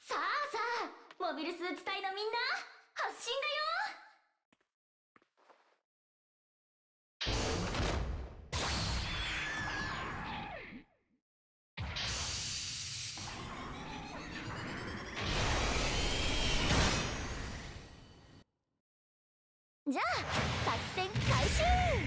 さあさあ、モビルスーツ隊のみんな、発進だよ。じゃあ作戦開始。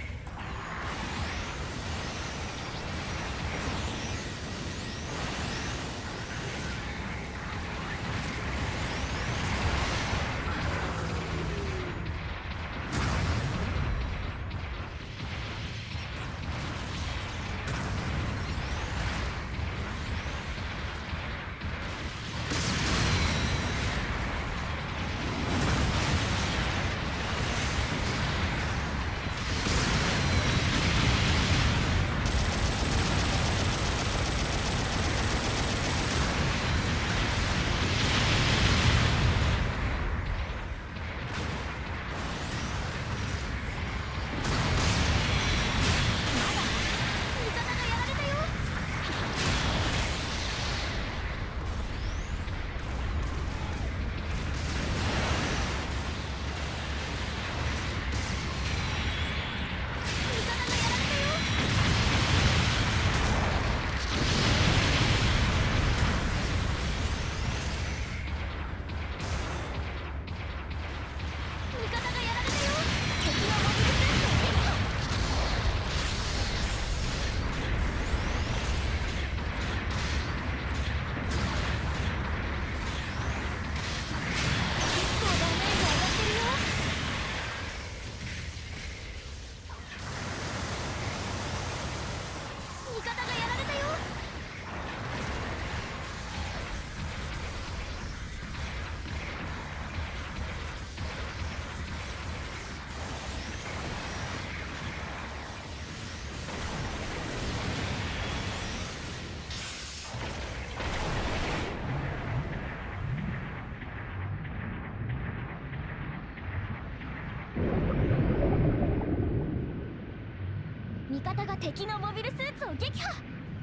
味方が敵のモビルスーツを撃破。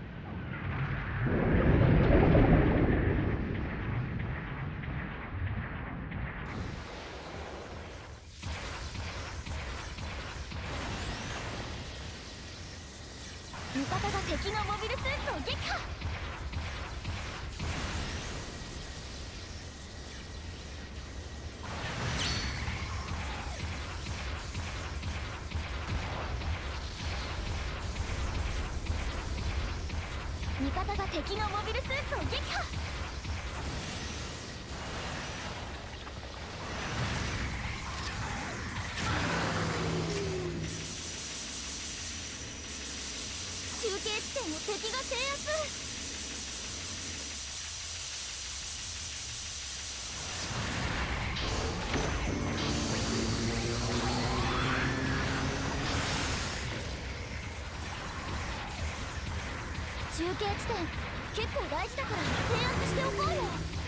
味方が敵のモビルスーツを撃破。味方が敵のモビルスーツを撃破。中継地点を敵が制圧。中継地点結構大事だから制圧しておこうよ。